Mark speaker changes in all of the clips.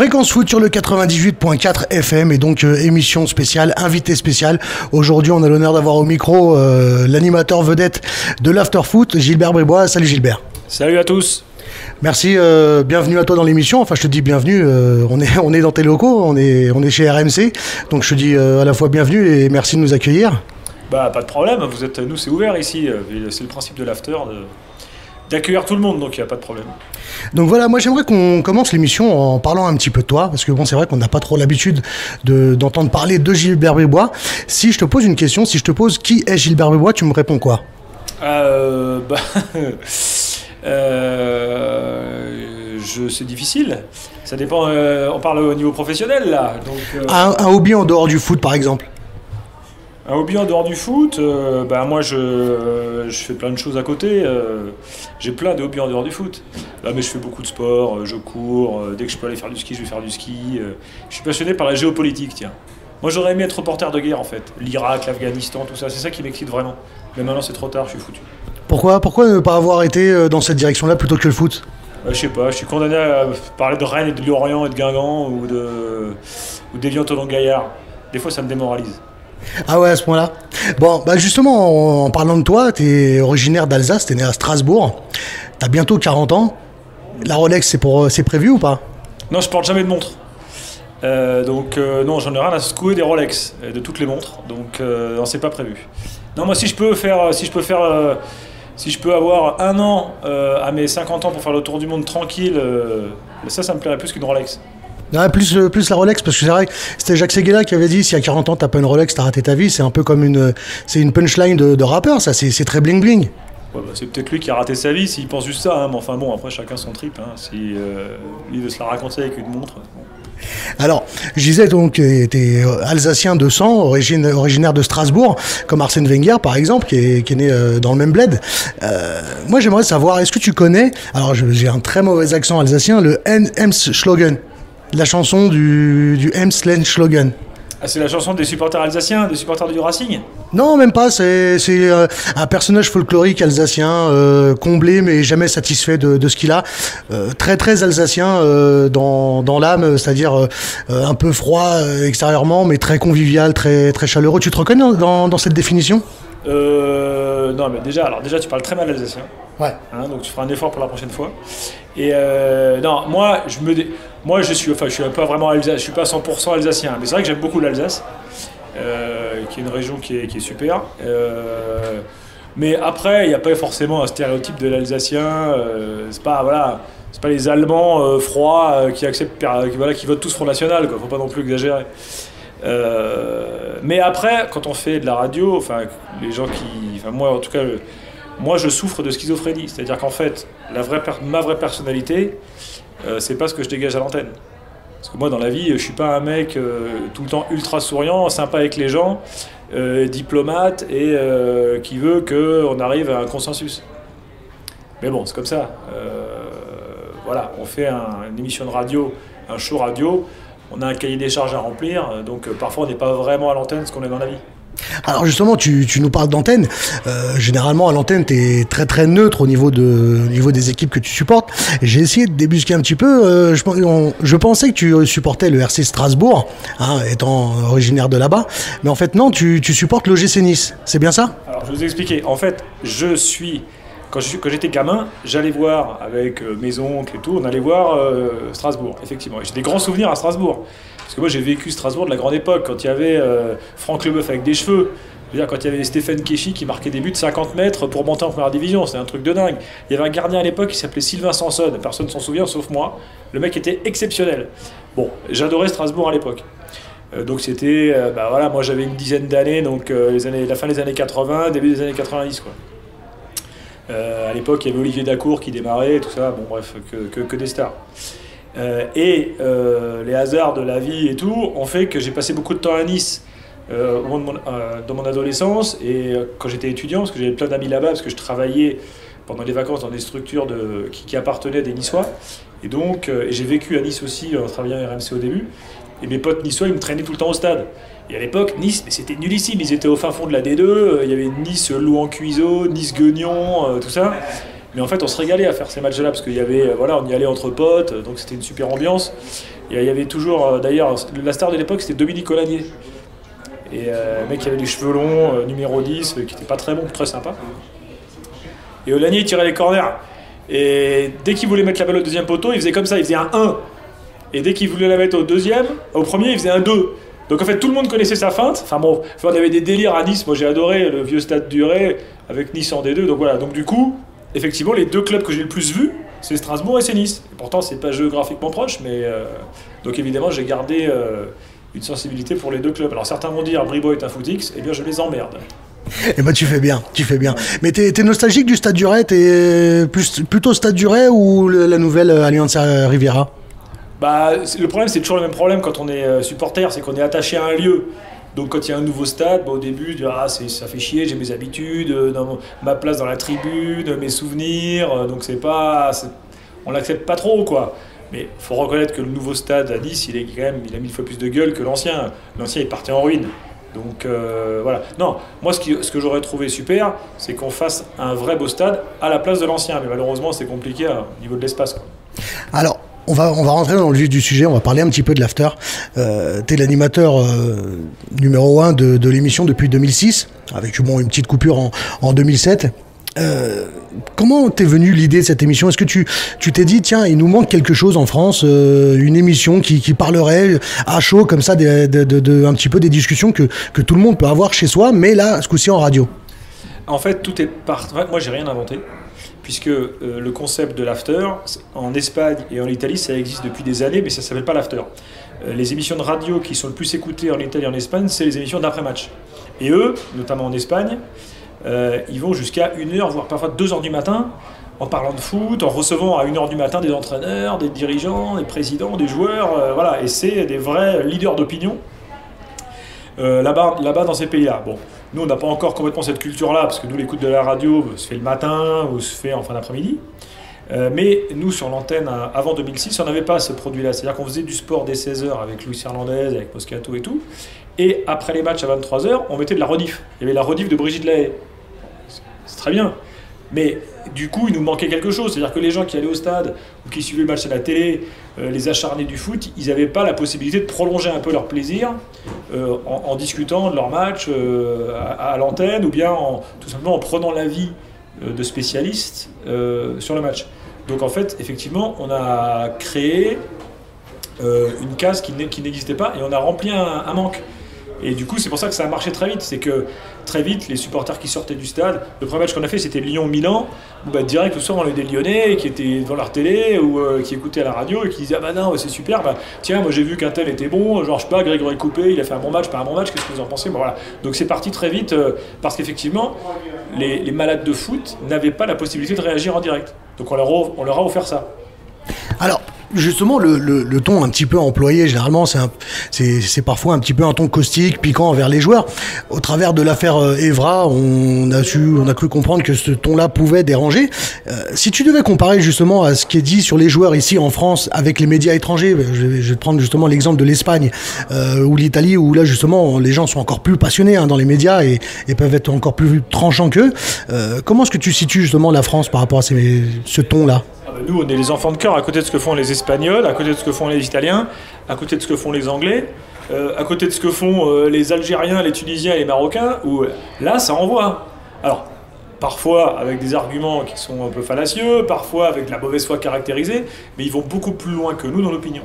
Speaker 1: Fréquence Foot sur le 98.4 FM et donc émission spéciale, invité spécial. Aujourd'hui, on a l'honneur d'avoir au micro l'animateur vedette de l'After Foot, Gilbert Bribois. Salut Gilbert.
Speaker 2: Salut à tous.
Speaker 1: Merci, bienvenue à toi dans l'émission. Enfin, je te dis bienvenue, on est dans tes locaux, on est chez RMC. Donc je te dis à la fois bienvenue et merci de nous accueillir.
Speaker 2: Bah, pas de problème, nous c'est ouvert ici. C'est le principe de l'After, d'accueillir tout le monde, donc il n'y a pas de problème.
Speaker 1: Donc voilà, moi j'aimerais qu'on commence l'émission en parlant un petit peu de toi, parce que bon, c'est vrai qu'on n'a pas trop l'habitude d'entendre parler de Gilbert Bribois. Si je te pose une question, si je te pose qui est Gilbert Bribois, tu me réponds quoi?
Speaker 2: C'est difficile. Ça dépend. On parle au niveau professionnel là. Donc,
Speaker 1: un hobby en dehors du foot, par exemple.
Speaker 2: Un hobby en dehors du foot, moi je fais plein de choses à côté. J'ai plein de hobbies en dehors du foot. Mais je fais beaucoup de sport, je cours. Dès que je peux aller faire du ski, je vais faire du ski. Je suis passionné par la géopolitique, tiens. Moi j'aurais aimé être reporter de guerre en fait. L'Irak, l'Afghanistan, tout ça, c'est ça qui m'excite vraiment. Mais maintenant c'est trop tard, je suis foutu.
Speaker 1: Pourquoi ne pas avoir été dans cette direction-là plutôt que le foot?
Speaker 2: Je sais pas, je suis condamné à parler de Rennes et de Lorient et de Guingamp ou d'Évian-Toulon-Gaillard. Des fois ça me démoralise.
Speaker 1: Ah ouais, à ce point-là. Bon, justement, en parlant de toi, t'es originaire d'Alsace, t'es né à Strasbourg, t'as bientôt 40 ans. La Rolex, c'est prévu ou pas?
Speaker 2: Non, je porte jamais de montre. Non, j'en ai rien à secouer des Rolex, de toutes les montres, donc non, c'est pas prévu. Non, moi si je peux avoir un an à mes 50 ans pour faire le tour du monde tranquille, ça me plairait plus qu'une Rolex.
Speaker 1: Ah, plus la Rolex, parce que c'est vrai que c'était Jacques Séguéla qui avait dit si à 40 ans t'as pas une Rolex, t'as raté ta vie. C'est un peu comme une punchline de rappeur, ça, c'est très bling bling.
Speaker 2: Ouais, c'est peut-être lui qui a raté sa vie s'il pense juste ça, hein, mais enfin bon, après chacun son trip, hein, si lui veut se la raconter avec une montre. Bon.
Speaker 1: Alors, je disais donc que t'es alsacien de sang, originaire de Strasbourg, comme Arsène Wenger par exemple, qui est né dans le même bled. Moi j'aimerais savoir, est-ce que tu connais, alors j'ai un très mauvais accent alsacien, le Emsschlagen, la chanson du Emsschlagen.
Speaker 2: Ah, c'est la chanson des supporters alsaciens, des supporters du Racing?
Speaker 1: Non, même pas, c'est un personnage folklorique alsacien, comblé mais jamais satisfait de ce qu'il a. Très très alsacien dans l'âme, c'est-à-dire un peu froid extérieurement, mais très convivial, très, très chaleureux. Tu te reconnais dans cette définition?
Speaker 2: Non, mais déjà tu parles très mal alsacien.
Speaker 1: Ouais.
Speaker 2: Hein, donc tu feras un effort pour la prochaine fois. Et non, moi je suis pas vraiment alsacien, je suis pas 100% alsacien, mais c'est vrai que j'aime beaucoup l'Alsace, qui est une région qui est super. Mais après, il n'y a pas forcément un stéréotype de l'Alsacien. C'est pas les Allemands froids qui acceptent, qui votent tous Front National, quoi. Faut pas non plus exagérer. Mais après, quand on fait de la radio, les gens moi en tout cas. Moi, je souffre de schizophrénie, c'est-à-dire qu'en fait, ma vraie personnalité, c'est pas ce que je dégage à l'antenne. Parce que moi, dans la vie, je suis pas un mec tout le temps ultra souriant, sympa avec les gens, diplomate et qui veut qu'on arrive à un consensus. Mais bon, c'est comme ça. Voilà, on fait une émission de radio, un show radio, on a un cahier des charges à remplir, donc parfois on n'est pas vraiment à l'antenne ce qu'on est dans la vie.
Speaker 1: Alors justement, tu nous parles d'antenne. Généralement, à l'antenne, tu es très très neutre au niveau des équipes que tu supportes. J'ai essayé de débusquer un petit peu. Je pensais que tu supportais le RC Strasbourg, hein, étant originaire de là-bas. Mais en fait, non, tu supportes l'OGC Nice. C'est bien ça?
Speaker 2: Alors, je vais vous expliquer. En fait, quand j'étais gamin, j'allais voir avec mes oncles et tout, on allait voir Strasbourg, effectivement. Et j'ai des grands souvenirs à Strasbourg. Parce que moi j'ai vécu Strasbourg de la grande époque, quand il y avait Franck Leboeuf avec des cheveux, quand il y avait Stéphane Kéchy qui marquait des buts de 50 mètres pour monter en première division, c'était un truc de dingue. Il y avait un gardien à l'époque qui s'appelait Sylvain Sanson, personne ne s'en souvient sauf moi. Le mec était exceptionnel. Bon, j'adorais Strasbourg à l'époque. Donc c'était, moi j'avais une dizaine d'années, donc la fin des années 80, début des années 90 quoi. À l'époque il y avait Olivier Dacour qui démarrait, tout ça, bon bref, que des stars. Les hasards de la vie et tout ont fait que j'ai passé beaucoup de temps à Nice dans mon adolescence et quand j'étais étudiant, parce que j'avais plein d'amis là-bas, parce que je travaillais pendant les vacances dans des structures qui appartenaient à des Niçois. Et donc j'ai vécu à Nice aussi en travaillant à RMC au début. Et mes potes niçois, ils me traînaient tout le temps au stade. Et à l'époque, Nice, mais c'était nullissime. Ils étaient au fin fond de la D2. Il y avait Nice, Louan-Cuiseaux, Nice-Guignon, tout ça. Mais en fait, on se régalait à faire ces matchs-là parce qu'il y avait, on y allait entre potes, donc c'était une super ambiance. il y avait toujours, d'ailleurs, la star de l'époque, c'était Dominique Olanier. Et le mec qui avait des cheveux longs, numéro 10, qui était pas très bon, très sympa. Et Olanier tirait les corners. Et dès qu'il voulait mettre la balle au deuxième poteau, il faisait comme ça, il faisait un 1. Et dès qu'il voulait la mettre au premier, il faisait un 2. Donc en fait, tout le monde connaissait sa feinte. Enfin bon, on avait des délires à Nice. Moi, j'ai adoré le vieux stade du Ray avec Nice en D2. Donc voilà. Donc du coup, effectivement, les deux clubs que j'ai le plus vus, c'est Strasbourg et c'est Nice. Et pourtant, c'est pas géographiquement proche, mais donc évidemment, j'ai gardé une sensibilité pour les deux clubs. Alors certains vont dire Bribo est un footix, eh bien je les emmerde.
Speaker 1: Eh ben tu fais bien. Mais t'es nostalgique du Stade du Ray, t'es plutôt Stade du Ray ou la nouvelle Allianz Riviera?
Speaker 2: Bah, le problème, c'est toujours le même problème quand on est supporter, c'est qu'on est attaché à un lieu. Donc quand il y a un nouveau stade, au début, je dis, ça fait chier, j'ai mes habitudes, ma place dans la tribune, mes souvenirs, donc on l'accepte pas trop, quoi. Mais il faut reconnaître que le nouveau stade à Nice, il a 1000 fois plus de gueule que l'ancien. L'ancien est parti en ruine. Donc voilà. Non, moi ce que j'aurais trouvé super, c'est qu'on fasse un vrai beau stade à la place de l'ancien. Mais malheureusement, c'est compliqué au niveau de l'espace, quoi.
Speaker 1: Alors, on va rentrer dans le vif du sujet, on va parler un petit peu de l'after. T'es l'animateur numéro 1 de l'émission depuis 2006, avec une petite coupure en 2007. Comment t'es venue l'idée de cette émission? Est-ce que tu t'es dit, tiens, il nous manque quelque chose en France, une émission qui parlerait à chaud comme ça un petit peu des discussions que tout le monde peut avoir chez soi, mais là, ce coup-ci en radio?
Speaker 2: En fait, tout est parti. Moi, j'ai rien inventé, puisque le concept de l'after, en Espagne et en Italie, ça existe depuis des années, mais ça ne s'appelle pas l'after. Les émissions de radio qui sont le plus écoutées en Italie et en Espagne, c'est les émissions d'après-match. Et eux, notamment en Espagne, ils vont jusqu'à 1h, voire parfois 2h du matin, en parlant de foot, en recevant à 1h du matin des entraîneurs, des dirigeants, des présidents, des joueurs, voilà. Et c'est des vrais leaders d'opinion là-bas dans ces pays-là. Bon, nous, on n'a pas encore complètement cette culture-là, parce que nous, l'écoute de la radio se fait le matin ou se fait en fin d'après-midi. Mais nous, sur l'antenne, avant 2006, on n'avait pas ce produit-là. C'est-à-dire qu'on faisait du sport dès 16h avec Luis Hernandez, avec Moscato et tout. Et après les matchs à 23h, on mettait de la rediff. Il y avait la rediff de Brigitte Lahaye. C'est très bien. Mais du coup, il nous manquait quelque chose. C'est-à-dire que les gens qui allaient au stade ou qui suivaient le match à la télé, les acharnés du foot, ils n'avaient pas la possibilité de prolonger un peu leur plaisir en discutant de leur match à l'antenne ou bien tout simplement en prenant l'avis de spécialistes sur le match. Donc en fait, effectivement, on a créé une case qui n'existait pas et on a rempli un manque. Et du coup, c'est pour ça que ça a marché très vite. C'est que très vite, les supporters qui sortaient du stade, le premier match qu'on a fait, c'était Lyon-Milan, où direct, le soir, on avait des Lyonnais qui étaient devant leur télé ou qui écoutaient à la radio et qui disaient « Ah bah non, c'est super, tiens, moi j'ai vu qu'un tel était bon, genre je sais pas, Grégory Coupé, il a fait un bon match, pas un bon match, qu'est-ce que vous en pensez ?» Bon, voilà. Donc c'est parti très vite parce qu'effectivement, les malades de foot n'avaient pas la possibilité de réagir en direct. Donc on leur a offert ça.
Speaker 1: Alors, justement, le ton un petit peu employé, généralement, c'est parfois un petit peu un ton caustique, piquant envers les joueurs. Au travers de l'affaire Evra, on a cru comprendre que ce ton-là pouvait déranger. Si tu devais comparer justement à ce qui est dit sur les joueurs ici en France avec les médias étrangers, je vais te prendre justement l'exemple de l'Espagne ou l'Italie, où là justement les gens sont encore plus passionnés dans les médias et peuvent être encore plus tranchants qu'eux. Comment est-ce que tu situes justement la France par rapport à ce ton-là?
Speaker 2: Nous, on est les enfants de cœur, à côté de ce que font les Espagnols, à côté de ce que font les Italiens, à côté de ce que font les Anglais, à côté de ce que font les Algériens, les Tunisiens et les Marocains, où là, ça envoie. Alors, parfois avec des arguments qui sont un peu fallacieux, parfois avec de la mauvaise foi caractérisée, mais ils vont beaucoup plus loin que nous dans l'opinion.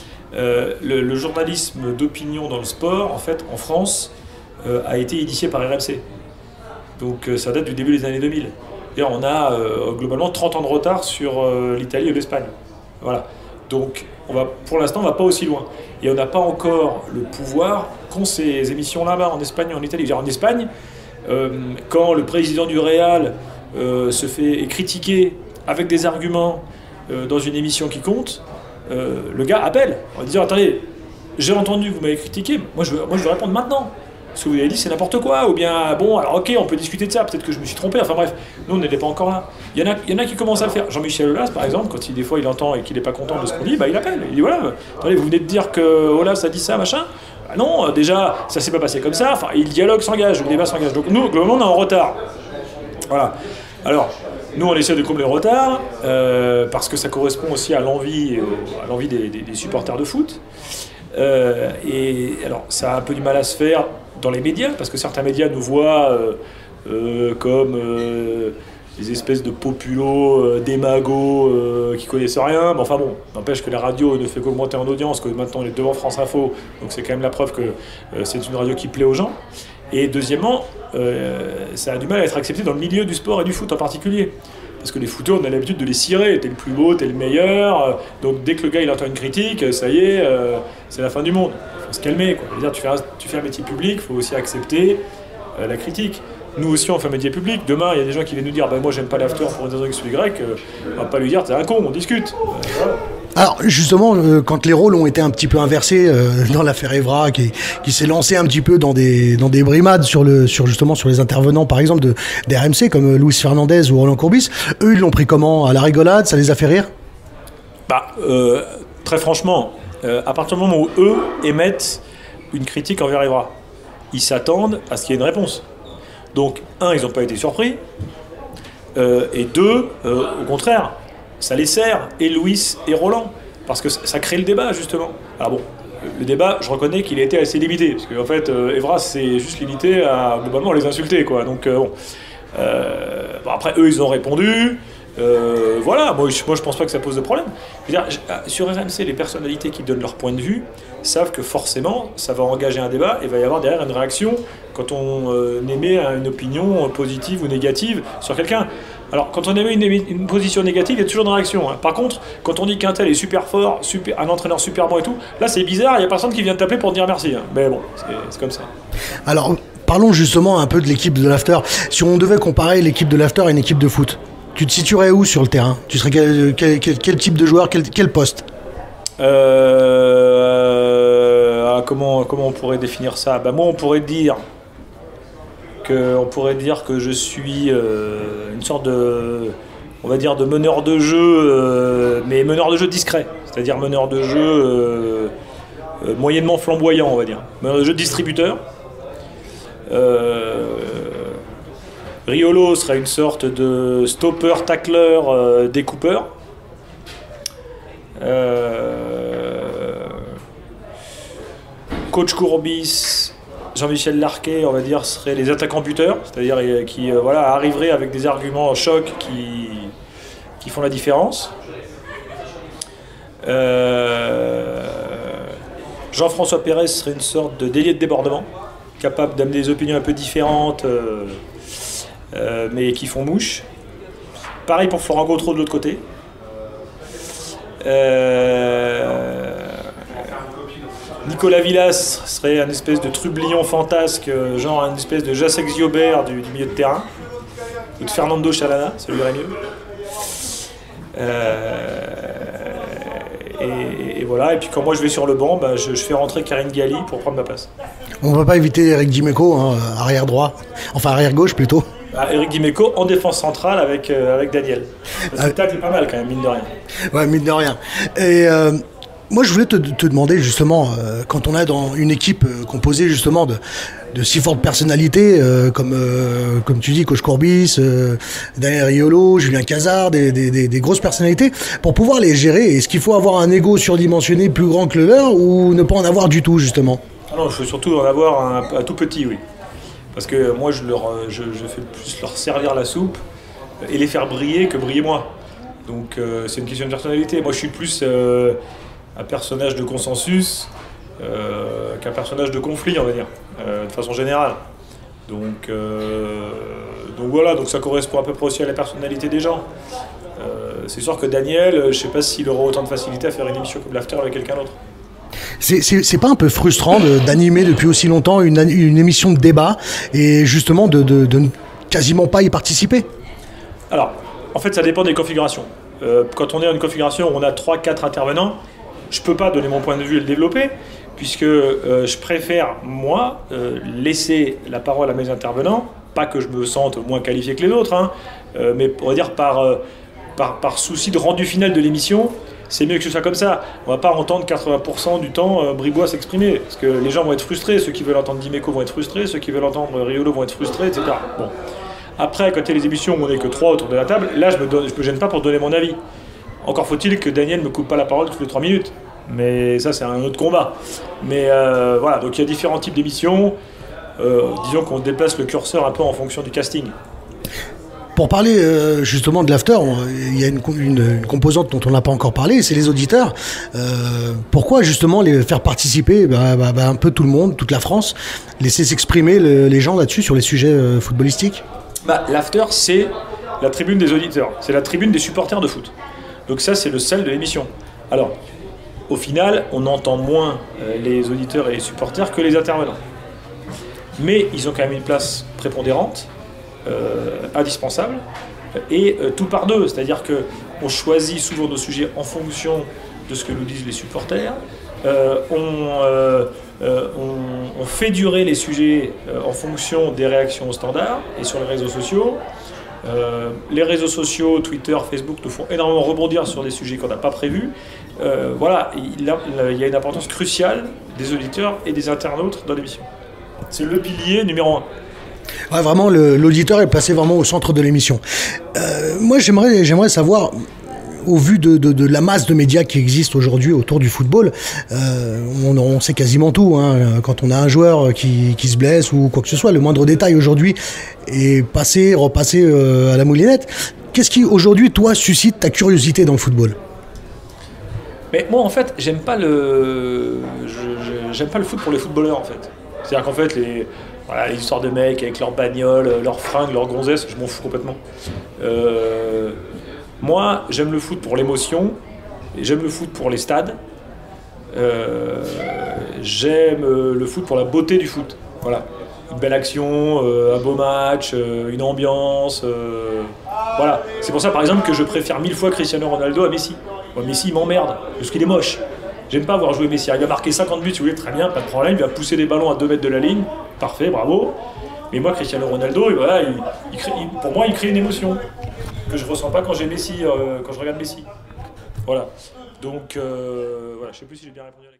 Speaker 2: Le journalisme d'opinion dans le sport, en fait, en France, a été initié par RMC. Donc ça date du début des années 2000. Et on a globalement 30 ans de retard sur l'Italie et l'Espagne. Voilà. Donc pour l'instant, on ne va pas aussi loin. Et on n'a pas encore le pouvoir qu'ont ces émissions là-bas, en Espagne et en Italie. En Espagne, quand le président du Real est critiqué avec des arguments dans une émission qui compte, le gars appelle en disant « Attendez, j'ai entendu que vous m'avez critiqué, moi je veux répondre maintenant. Ce que vous avez dit, c'est n'importe quoi. » Ou bien, bon, alors ok, on peut discuter de ça, peut-être que je me suis trompé. Enfin bref, nous, on n'était pas encore là. Il y en a qui commencent à le faire. Jean-Michel Aulas, par exemple, quand des fois il entend et qu'il n'est pas content de ce qu'on dit, il appelle. Il dit voilà, attendez, vous venez de dire que Aulas a dit ça, machin. Non, déjà, ça s'est pas passé comme ça. Enfin, le dialogue s'engage, le débat s'engage. Donc nous, globalement, on est en retard. Voilà. Alors, Nous, on essaie de combler le retard, parce que ça correspond aussi à l'envie des supporters de foot. Et alors, ça a un peu du mal à se faire dans les médias, parce que certains médias nous voient comme des espèces de populos, démagos, qui connaissent rien. Mais enfin bon, n'empêche que la radio ne fait qu'augmenter en audience, que maintenant on est devant France Info, donc c'est quand même la preuve que c'est une radio qui plaît aux gens. Et deuxièmement, ça a du mal à être accepté dans le milieu du sport et du foot en particulier. Parce que les footeurs, on a l'habitude de les cirer. T'es le plus beau, t'es le meilleur. Donc dès que le gars il entend une critique, ça y est, c'est la fin du monde. Il faut se calmer, quoi. Je veux dire, tu fais un métier public, il faut aussi accepter la critique. Nous aussi, on fait un métier public. Demain, il y a des gens qui viennent nous dire bah, moi, j'aime pas l'after pour une raison X ou Y. On va pas lui dire t'es un con, on discute. Voilà.
Speaker 1: Alors justement, quand les rôles ont été un petit peu inversés dans l'affaire Evra, qui s'est lancé un petit peu dans des brimades sur les intervenants, par exemple des RMC comme Luis Fernandez ou Roland Courbis, eux ils l'ont pris comment? À la rigolade? Ça les a fait rire?
Speaker 2: Bah, très franchement, à partir du moment où eux émettent une critique envers Evra, ils s'attendent à ce qu'il y ait une réponse. Donc, un, ils n'ont pas été surpris, et deux, au contraire, ça les sert, et Louis et Roland, parce que ça crée le débat, justement. Alors bon, le débat, je reconnais qu'il a été assez limité, parce qu'en fait, Evra s'est juste limité à, globalement, les insulter, quoi. Donc, bon, après, eux, ils ont répondu, voilà, moi je pense pas que ça pose de problème. Je veux dire, sur RMC, les personnalités qui donnent leur point de vue savent que forcément, ça va engager un débat, et va y avoir derrière une réaction quand on émet une opinion positive ou négative sur quelqu'un. Alors, quand on émet une position négative, il y a toujours une réaction. Hein. Par contre, quand on dit qu'un tel est super fort, un entraîneur super bon et tout, là c'est bizarre, il n'y a personne qui vient t'appeler pour te dire merci. Hein. Mais bon, c'est comme ça.
Speaker 1: Alors, parlons justement un peu de l'équipe de l'After. Si on devait comparer l'équipe de l'After à une équipe de foot, tu te situerais où sur le terrain? Tu serais quel type de joueur, quel poste?
Speaker 2: Comment on pourrait définir ça? Bah, moi, on pourrait dire que je suis une sorte de, on va dire, de meneur de jeu, mais meneur de jeu discret, c'est-à-dire meneur de jeu moyennement flamboyant, on va dire. Meneur de jeu distributeur. Riolo serait une sorte de stopper, tacleur, découpeur. Coach Courbis, Jean-Michel Larquet, on va dire, seraient les attaquants-buteurs, c'est-à-dire qui arriveraient avec des arguments choc qui font la différence. Jean-François Pérez serait une sorte de délié de débordement, capable d'amener des opinions un peu différentes, mais qui font mouche. Pareil pour Florent Gautreau de l'autre côté. Nicolas Villas serait un espèce de trublion fantasque, genre une espèce de Jacek Ziobert du milieu de terrain, ou de Fernando Chalana, ça lui irait mieux. Et voilà, et puis quand moi je vais sur le banc, bah, je fais rentrer Karine Galli pour prendre ma place.
Speaker 1: On ne va pas éviter Eric Dimeco, hein, arrière droit, enfin arrière gauche plutôt.
Speaker 2: Eric Dimeco en défense centrale avec Daniel. Parce que le tacle est pas mal quand même, mine de rien.
Speaker 1: Ouais, mine de rien. Et moi je voulais te demander justement, quand on est dans une équipe composée justement de si fortes personnalités, comme tu dis, Coach Courbis, Daniel Riolo, Julien Cazard, des grosses personnalités, pour pouvoir les gérer, est-ce qu'il faut avoir un ego surdimensionné plus grand que le leur ou ne pas en avoir du tout justement?
Speaker 2: Ah non, il faut surtout en avoir un tout petit, oui. Parce que moi, je fais plus leur servir la soupe et les faire briller que briller moi. Donc c'est une question de personnalité. Moi, je suis plus un personnage de consensus qu'un personnage de conflit, on va dire, de façon générale. Donc voilà, donc ça correspond à peu près aussi à la personnalité des gens. C'est sûr que Daniel, je ne sais pas s'il aura autant de facilité à faire une émission comme l'After avec quelqu'un d'autre.
Speaker 1: C'est pas un peu frustrant d'animer depuis aussi longtemps une émission de débat et justement de ne quasiment pas y participer?
Speaker 2: Alors, en fait, ça dépend des configurations. Quand on est dans une configuration où on a 3-4 intervenants, je ne peux pas donner mon point de vue et le développer, puisque je préfère, moi, laisser la parole à mes intervenants, pas que je me sente moins qualifié que les autres, hein, mais on va dire par souci de rendu final de l'émission. C'est mieux que ce soit comme ça. On ne va pas entendre 80% du temps Bribois s'exprimer. Parce que les gens vont être frustrés. Ceux qui veulent entendre Dimeco vont être frustrés. Ceux qui veulent entendre Riolo vont être frustrés, etc. Bon. Après, quand il y a les émissions où on n'est que 3 autour de la table, là, je me gêne pas pour donner mon avis. Encore faut-il que Daniel ne me coupe pas la parole toutes les 3 minutes. Mais ça, c'est un autre combat. Mais voilà, donc il y a différents types d'émissions. Disons qu'on déplace le curseur un peu en fonction du casting.
Speaker 1: Pour parler justement de l'after, il y a une composante dont on n'a pas encore parlé, c'est les auditeurs. Pourquoi justement les faire participer un peu tout le monde, toute la France, laisser s'exprimer les gens là-dessus sur les sujets footballistiques?
Speaker 2: L'after, c'est la tribune des auditeurs, c'est la tribune des supporters de foot. Donc ça, c'est le sel de l'émission. Alors, au final, on entend moins les auditeurs et les supporters que les intervenants. Mais ils ont quand même une place prépondérante, indispensable, et tout par deux. C'est-à-dire qu'on choisit souvent nos sujets en fonction de ce que nous disent les supporters. On fait durer les sujets en fonction des réactions au standard et sur les réseaux sociaux. Les réseaux sociaux, Twitter, Facebook nous font énormément rebondir sur des sujets qu'on n'a pas prévus. Voilà, il y a une importance cruciale des auditeurs et des internautes dans l'émission. C'est le pilier numéro 1.
Speaker 1: Ouais, vraiment, l'auditeur est placé vraiment au centre de l'émission. Moi, j'aimerais savoir, au vu de la masse de médias qui existe aujourd'hui autour du football, on sait quasiment tout. Hein, quand on a un joueur qui se blesse ou quoi que ce soit, le moindre détail aujourd'hui est repassé à la moulinette. Qu'est-ce qui, aujourd'hui, toi, suscite ta curiosité dans le football ?
Speaker 2: Mais moi, en fait, j'aime pas le foot pour les footballeurs, en fait. C'est-à-dire qu'en fait, les histoires de mecs avec leurs bagnoles, leurs fringues, leurs gonzesses, je m'en fous complètement. Moi, j'aime le foot pour l'émotion, et j'aime le foot pour les stades, j'aime le foot pour la beauté du foot. Voilà. Une belle action, un beau match, une ambiance. Voilà. C'est pour ça, par exemple, que je préfère 1000 fois Cristiano Ronaldo à Messi. Moi, Messi, il m'emmerde, parce qu'il est moche. J'aime pas voir jouer Messi. Il va marquer 50 buts, si vous voulez, très bien, pas de problème. Il va pousser des ballons à 2 mètres de la ligne. Parfait, bravo. Mais moi, Cristiano Ronaldo, pour moi, il crée une émotion que je ressens pas quand j'ai Messi, quand je regarde Messi. Voilà. Donc, voilà, je sais plus si j'ai bien répondu à la question.